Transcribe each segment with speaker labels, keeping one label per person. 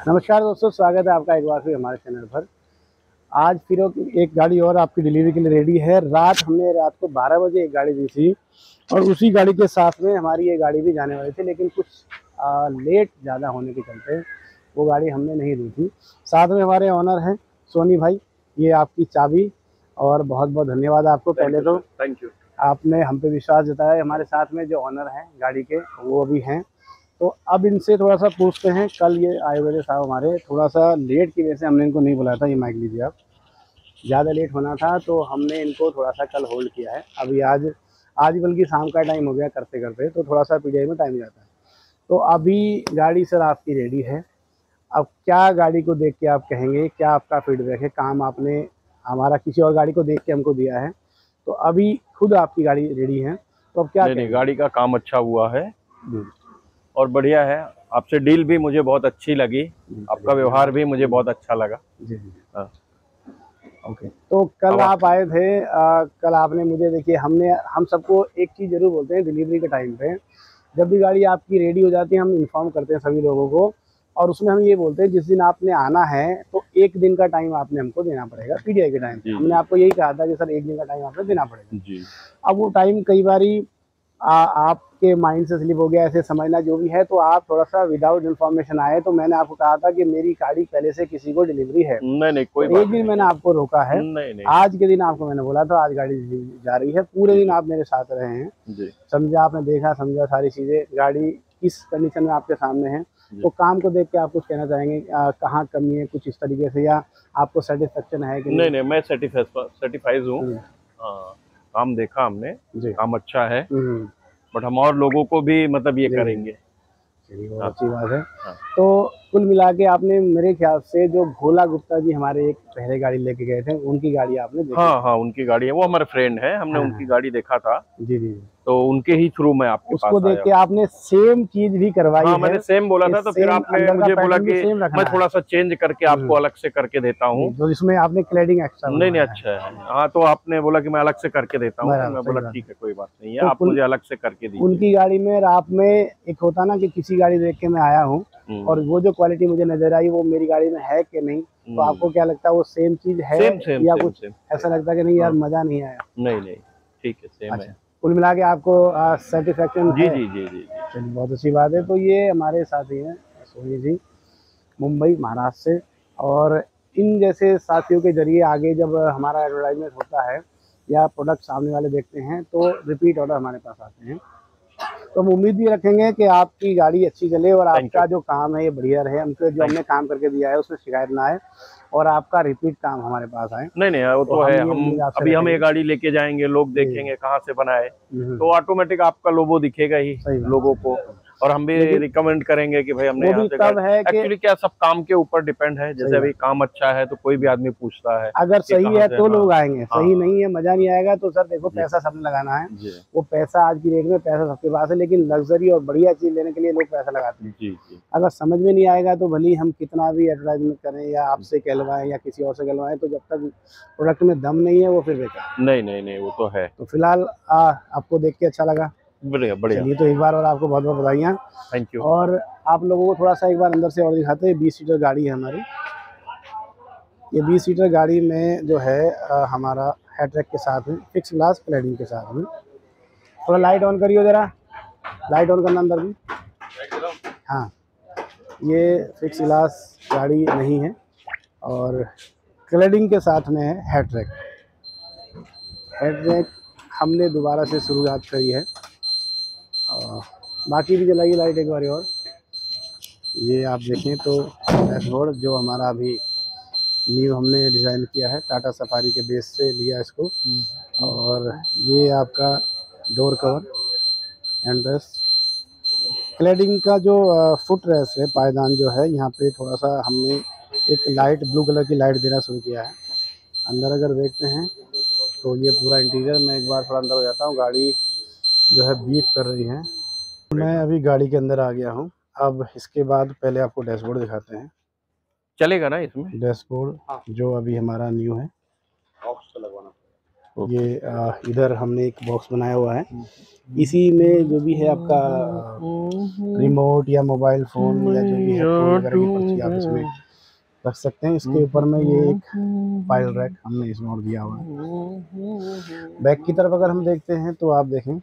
Speaker 1: नमस्कार दोस्तों, स्वागत है आपका एक बार फिर हमारे चैनल पर। आज फिर एक गाड़ी और आपकी डिलीवरी के लिए रेडी है। हमने रात को 12 बजे एक गाड़ी दी थी और उसी गाड़ी के साथ में हमारी ये गाड़ी भी जाने वाली थी, लेकिन कुछ लेट ज़्यादा होने के चलते वो गाड़ी हमने नहीं दी थी। साथ में हमारे ऑनर हैं सोनी भाई, ये आपकी चाबी। और बहुत बहुत धन्यवाद आपको। पहले तो
Speaker 2: थैंक यू,
Speaker 1: आपने हम पे विश्वास जताया। हमारे साथ में जो ऑनर हैं गाड़ी के वो भी हैं, तो अब इनसे थोड़ा सा पूछते हैं। कल ये आए हुए थे साहब हमारे, थोड़ा सा लेट की वजह से हमने इनको नहीं बुलाया था। ये माइक लीजिए आप। ज़्यादा लेट होना था तो हमने इनको थोड़ा सा कल होल्ड किया है। अभी आज आज बल्कि शाम का टाइम हो गया करते करते, तो थोड़ा सा पीटीआई में टाइम जाता है। तो अभी गाड़ी सर आपकी रेडी है। अब क्या गाड़ी को देख के आप कहेंगे, क्या आपका फीडबैक है? काम आपने हमारा किसी और गाड़ी को देख के हमको दिया है, तो अभी खुद आपकी गाड़ी रेडी है, तो अब क्या
Speaker 2: नहीं
Speaker 1: कहेंगे?
Speaker 2: गाड़ी का काम अच्छा हुआ है
Speaker 1: जी
Speaker 2: और बढ़िया है। आपसे डील भी मुझे बहुत अच्छी लगी,
Speaker 1: जी,
Speaker 2: आपका व्यवहार भी मुझे बहुत अच्छा लगा।
Speaker 1: जी जी।
Speaker 2: हाँ।
Speaker 1: ओके, तो कल
Speaker 2: अब
Speaker 1: आप आए थे। कल आपने मुझे, देखिए हम सबको एक चीज़ ज़रूर बोलते हैं डिलीवरी के टाइम पे। जब भी गाड़ी आपकी रेडी हो जाती है हम इन्फॉर्म करते हैं सभी लोगों को, और उसमें हम ये बोलते हैं जिस दिन आपने आना है तो एक दिन का टाइम आपने हमको देना पड़ेगा पीटीआई के टाइम पे।
Speaker 2: जी
Speaker 1: हमने आपको यही कहा था कि सर एक दिन का टाइम आपने देना पड़ेगा।
Speaker 2: जी
Speaker 1: अब वो टाइम कई बारी आपके माइंड से स्लिप हो गया, ऐसे समझना जो भी है, तो आप थोड़ा सा विदाउट इन्फॉर्मेशन आए। तो मैंने आपको कहा था कि मेरी गाड़ी पहले से किसी को डिलीवरी है,
Speaker 2: नहीं नहीं, कोई
Speaker 1: तो
Speaker 2: बात
Speaker 1: एक दिन
Speaker 2: नहीं
Speaker 1: मैंने
Speaker 2: है।
Speaker 1: आपको रोका है।
Speaker 2: नहीं नहीं।
Speaker 1: आज के दिन आपको मैंने बोला था आज गाड़ी जा रही है। पूरे
Speaker 2: जी
Speaker 1: दिन
Speaker 2: जी
Speaker 1: आप मेरे साथ रहे हैं,
Speaker 2: जी
Speaker 1: समझा, आपने देखा समझा सारी चीज़ें। गाड़ी किस कंडीशन में आपके सामने है,
Speaker 2: जी।
Speaker 1: तो काम को देख के आप कुछ कहना चाहेंगे? कहाँ कमी है कुछ इस तरीके से, या आपको सेटिस्फेक्शन है कि
Speaker 2: नहीं
Speaker 1: नहीं?
Speaker 2: नहीं, मैं सर्टिफाइज हूँ।
Speaker 1: हम्म,
Speaker 2: हाँ, काम देखा हमने,
Speaker 1: जी।
Speaker 2: काम अच्छा है।
Speaker 1: हम्म,
Speaker 2: बट हम और लोगों को भी मतलब ये
Speaker 1: जी जी,
Speaker 2: करेंगे।
Speaker 1: चलिए बहुत
Speaker 2: हाँ
Speaker 1: अच्छी बात है।
Speaker 2: हाँ
Speaker 1: तो कुल मिला के आपने मेरे ख्याल से जो भोला गुप्ता जी हमारे एक पहले गाड़ी लेके गए थे, उनकी गाड़ी आपने देखी
Speaker 2: हाँ
Speaker 1: थी।
Speaker 2: हाँ, उनकी गाड़ी है, वो हमारे फ्रेंड है, हमने
Speaker 1: हाँ
Speaker 2: उनकी
Speaker 1: हाँ,
Speaker 2: गाड़ी देखा था।
Speaker 1: जी जी जी।
Speaker 2: तो उनके ही थ्रू मैं आपके पास
Speaker 1: उसको देख
Speaker 2: आया
Speaker 1: के
Speaker 2: हूँ।
Speaker 1: आपने सेम चीज भी करवाई
Speaker 2: हाँ,
Speaker 1: है
Speaker 2: मैंने सेम बोला
Speaker 1: कि
Speaker 2: था, तो फिर
Speaker 1: सेम
Speaker 2: आपने
Speaker 1: अंदर का
Speaker 2: मुझे बोला
Speaker 1: पैटर्न भी
Speaker 2: कि
Speaker 1: सेम
Speaker 2: मैं
Speaker 1: रखना है।
Speaker 2: थोड़ा सा चेंज करके आपको अलग से करके देता हूँ।
Speaker 1: जी, तो इसमें आपने क्लैडिंग एक्स्ट्रा
Speaker 2: नहीं नहीं,
Speaker 1: बनवाया है।
Speaker 2: अच्छा है। हाँ, तो आपने बोला कि मैं अलग से करके देता हूँ, तो
Speaker 1: बराबर,
Speaker 2: मैं
Speaker 1: सही
Speaker 2: बोला
Speaker 1: बात
Speaker 2: ठीक
Speaker 1: है।
Speaker 2: है, कोई बात नहीं है,
Speaker 1: तो
Speaker 2: आप
Speaker 1: कुल
Speaker 2: मुझे अलग से करके दीजिए।
Speaker 1: उनकी गाड़ी में, और आप में एक होता ना कि किसी गाड़ी देख के मैं आया हूँ और
Speaker 2: हम्म
Speaker 1: वो जो क्वालिटी मुझे नजर आई वो मेरी गाड़ी में है कि नहीं, तो आपको क्या लगता है वो सेम चीज है,
Speaker 2: सेम सेम
Speaker 1: या
Speaker 2: सेम
Speaker 1: कुछ
Speaker 2: सेम।
Speaker 1: ऐसा लगता है कि नहीं यार
Speaker 2: हाँ,
Speaker 1: मजा नहीं आया?
Speaker 2: नहीं नहीं, ठीक है, सेम
Speaker 1: अच्छा,
Speaker 2: है।
Speaker 1: कुल मिला के आपको सेटिस्फेक्शन
Speaker 2: जी
Speaker 1: है?
Speaker 2: जी जी जी जी।
Speaker 1: चलिए बहुत अच्छी बात है।
Speaker 2: हाँ
Speaker 1: तो ये हमारे साथी हैं सोनी जी, मुंबई महाराष्ट्र से। और इन जैसे साथियों के जरिए आगे जब हमारा एडवर्टाइजमेंट होता है या प्रोडक्ट सामने वाले देखते हैं तो रिपीट ऑर्डर हमारे पास आते हैं। तो हम उम्मीद भी रखेंगे कि आपकी गाड़ी अच्छी चले और
Speaker 2: थैंक यू।
Speaker 1: आपका जो काम है ये बढ़िया रहे। हमको जो
Speaker 2: थैंक
Speaker 1: हमने काम करके दिया है उसमें शिकायत ना आए और आपका रिपीट काम हमारे पास आए,
Speaker 2: नहीं नहीं, वो
Speaker 1: तो
Speaker 2: तो है।
Speaker 1: हम ये
Speaker 2: हम
Speaker 1: उम्मीद आपसे
Speaker 2: अभी हम ये
Speaker 1: रखेंगे।
Speaker 2: गाड़ी लेके जाएंगे, लोग
Speaker 1: जी,
Speaker 2: देखेंगे कहाँ से बना है,
Speaker 1: हम्म,
Speaker 2: तो ऑटोमेटिक आपका लोगो दिखेगा ही
Speaker 1: सही बात
Speaker 2: लोगों
Speaker 1: सही
Speaker 2: को।
Speaker 1: बात।
Speaker 2: और हम भी
Speaker 1: लेकिन
Speaker 2: रिकमेंड करेंगे कि भाई हमने
Speaker 1: वो
Speaker 2: यहाँ
Speaker 1: भी
Speaker 2: से
Speaker 1: तब
Speaker 2: गाड़ी।
Speaker 1: है कि
Speaker 2: एक्चुअली क्या, सब काम के ऊपर डिपेंड है।
Speaker 1: सही
Speaker 2: जैसे अभी
Speaker 1: बात,
Speaker 2: काम अच्छा है तो कोई भी आदमी पूछता है
Speaker 1: अगर
Speaker 2: कि
Speaker 1: सही
Speaker 2: कहाँ
Speaker 1: है
Speaker 2: से।
Speaker 1: तो
Speaker 2: हाँ
Speaker 1: लोग आएंगे,
Speaker 2: हाँ
Speaker 1: सही नहीं है मजा नहीं आएगा। तो सर देखो,
Speaker 2: जी
Speaker 1: पैसा सबने लगाना है।
Speaker 2: जी
Speaker 1: वो पैसा आज की डेट में पैसा सबके पास है, लेकिन लग्जरी और बढ़िया चीज लेने के लिए लोग पैसा लगाते हैं।
Speaker 2: जी जी।
Speaker 1: अगर समझ में नहीं आएगा तो भले ही हम कितना भी एडवर्टाइजमेंट करें या आपसे कहलवाएं या किसी और से कहलवाएं, तो जब तक प्रोडक्ट में दम नहीं है वो फिर बेकार।
Speaker 2: नहीं नहीं नहीं, वो तो है।
Speaker 1: तो फिलहाल आपको देख के अच्छा लगा।
Speaker 2: बढ़िया बढ़िया।
Speaker 1: चलिए, तो एक बार और आपको बहुत बहुत बधाइयाँ।
Speaker 2: Thank you.
Speaker 1: और आप लोगों को थोड़ा सा एक बार अंदर से और दिखाते हैं। 20 सीटर गाड़ी है हमारी। ये 20 सीटर गाड़ी में जो है हमारा हैट्रैक के साथ में फिक्स ग्लास क्लैडिंग के साथ में। थोड़ा लाइट ऑन करियो ज़रा, लाइट ऑन करना अंदर भी। हाँ, ये फिक्स ग्लास गाड़ी नहीं है और क्लैडिंग के साथ में है हैट्रैक। हैट्रैक हमने दोबारा से शुरुआत करी है। और बाकी भी जलाइए लाइट एक बार और। ये आप देखें तो डैशबोर्ड जो हमारा अभी न्यू हमने डिज़ाइन किया है, टाटा सफारी के बेस से लिया इसको। और ये आपका door cover, hand rest, cladding का जो फुट रेस्ट है, पायदान जो है, यहाँ पे थोड़ा सा हमने एक लाइट ब्लू कलर की लाइट देना शुरू किया है। अंदर अगर देखते हैं तो ये पूरा इंटीरियर, मैं एक बार थोड़ा अंदर हो जाता हूँ, गाड़ी जो है बीप कर रही है। मैं अभी गाड़ी के अंदर आ गया हूँ। अब इसके बाद पहले आपको डैशबोर्ड दिखाते हैं।
Speaker 2: चलेगा ना इसमें?
Speaker 1: डैशबोर्ड जो अभी हमारा न्यू है, ये इधर हमने एक बॉक्स बनाया हुआ है, इसी में जो भी है आपका रिमोट या मोबाइल फ़ोन या जो भी हेडफोन वगैरह की पर्ची आप इसमें रख सकते हैं। इसके ऊपर में ये एक फाइल रैक हमने इसमें और दिया हुआ है। बैक की तरफ अगर हम देखते हैं तो आप देखें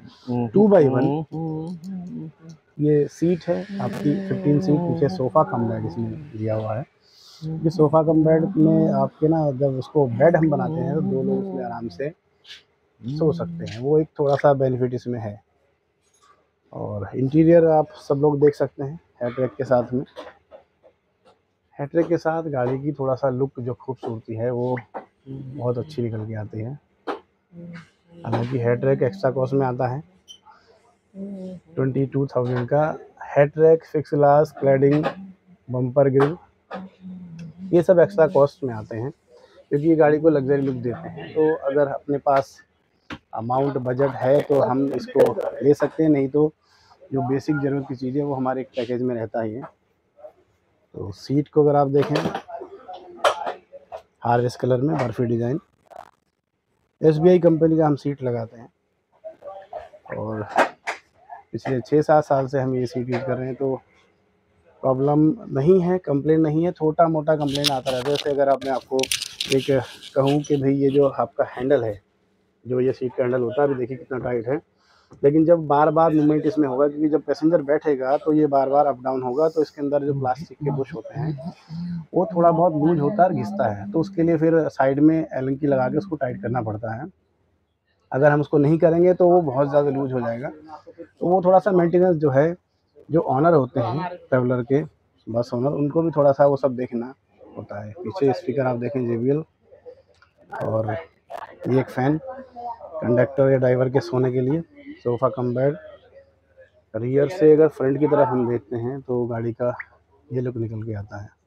Speaker 1: 2x1 ये सीट है आपकी 15 सीट, पीछे सोफ़ा कम बेड इसमें दिया हुआ है। ये सोफ़ा कम बेड में आपके ना जब उसको बेड हम बनाते हैं तो 2 लोग उसमें आराम से सो सकते हैं, वो एक थोड़ा सा बेनिफिट इसमें है। और इंटीरियर आप सब लोग देख सकते हैं हेडरैक के साथ में। हेडरैक के साथ गाड़ी की थोड़ा सा लुक जो खूबसूरती है वो बहुत अच्छी निकल के आती है। हालांकि हेडरैक एक्स्ट्रा कॉस्ट में आता है 22,000 का। Head rack, fix glass, cladding, bumper grille, ये सब एक्स्ट्रा कॉस्ट में आते हैं क्योंकि ये गाड़ी को लग्जरी लुक देते हैं। तो अगर अपने पास अमाउंट बजट है तो हम इसको ले सकते हैं, नहीं तो जो बेसिक ज़रूरत की चीज़ें वो हमारे एक पैकेज में रहता ही है। तो सीट को अगर आप देखें हार्वेस कलर में बर्फी डिज़ाइन, SBI कंपनी का हम सीट लगाते हैं और पिछले 6-7 साल से हम ये सीट यूज़ कर रहे हैं, तो प्रॉब्लम नहीं है, कंप्लेन नहीं है। छोटा मोटा कंप्लेन आता रहता है। जैसे अगर मैं आपको एक कहूँ कि भाई ये जो आपका हैंडल है, जो ये सीट का हैंडल होता है, अभी देखिए कितना टाइट है, लेकिन जब बार बार मूवमेंट इसमें होगा क्योंकि जब पैसेंजर बैठेगा तो ये बार बार अप डाउन होगा, तो इसके अंदर जो प्लास्टिक के बुश होते हैं वो थोड़ा बहुत लूज होता है और घिसता है, तो उसके लिए फिर साइड में एलन की लगा के उसको टाइट करना पड़ता है। अगर हम उसको नहीं करेंगे तो वो बहुत ज़्यादा लूज हो जाएगा। तो वो थोड़ा सा मेंटेनेंस जो है, जो ऑनर होते हैं ट्रैवलर के, बस ओनर, उनको भी थोड़ा सा वो सब देखना होता है। पीछे स्पीकर आप देखें JBL, और ये एक फ़ैन कंडक्टर या ड्राइवर के सोने के लिए, सोफ़ा कम बेड। रियर से अगर फ्रंट की तरफ हम देखते हैं तो गाड़ी का ये लुक निकल के आता है।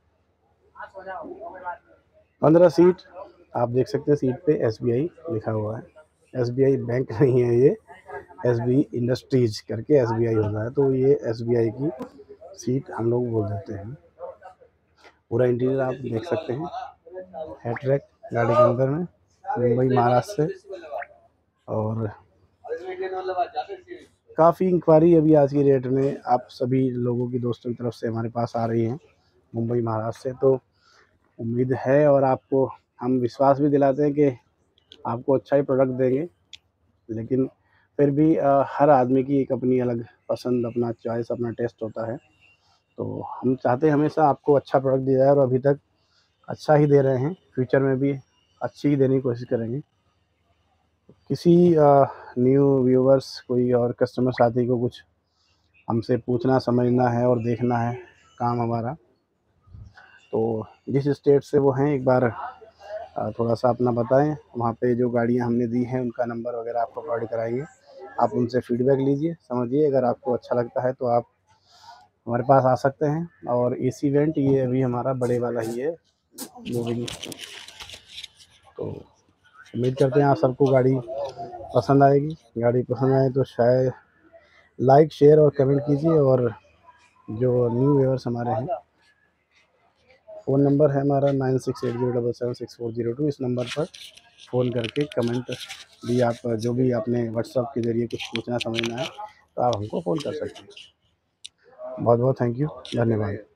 Speaker 1: 15 सीट आप देख सकते हैं, सीट पे SBI लिखा हुआ है। SBI बैंक नहीं है ये, SBI इंडस्ट्रीज करके SBI होता है, तो ये SBI की सीट हम लोग बोल देते हैं। पूरा इंटीरियर आप देख सकते हैं, हेडरैक गाड़ी के अंदर में, मुंबई महाराष्ट्र से। और काफ़ी इंक्वायरी अभी आज की डेट में आप सभी लोगों की, दोस्तों की तरफ से हमारे पास आ रही हैं मुंबई महाराष्ट्र से। तो उम्मीद है और आपको हम विश्वास भी दिलाते हैं कि आपको अच्छा ही प्रोडक्ट देंगे, लेकिन फिर भी हर आदमी की एक अपनी अलग पसंद, अपना चॉइस, अपना टेस्ट होता है। तो हम चाहते हैं हमेशा आपको अच्छा प्रोडक्ट दिया जाए और अभी तक अच्छा ही दे रहे हैं, फ्यूचर में भी अच्छी ही देने की कोशिश करेंगे। किसी न्यू व्यूवर्स, कोई और कस्टमर साथी को कुछ हमसे पूछना, समझना है और देखना है काम हमारा, तो जिस स्टेट से वो हैं एक बार थोड़ा सा अपना बताएं। वहाँ पे जो गाड़ियाँ हमने दी हैं उनका नंबर वगैरह आपको प्रोवाइड कराएंगे, आप उनसे फीडबैक लीजिए, समझिए। अगर आपको अच्छा लगता है तो आप हमारे पास आ सकते हैं। और AC वेंट ये अभी हमारा बड़े वाला ही है मूविंग। तो उम्मीद करते हैं आप सबको गाड़ी पसंद आएगी। गाड़ी पसंद आए तो शायद लाइक, शेयर और कमेंट कीजिए। और जो न्यू व्यूअर्स हमारे हैं, फ़ोन नंबर है हमारा 9680776402। इस नंबर पर फ़ोन करके कमेंट भी आप जो भी आपने व्हाट्सएप के ज़रिए कुछ पूछना, समझना है तो आप हमको फ़ोन कर सकते हैं। बहुत बहुत थैंक यू, धन्यवाद।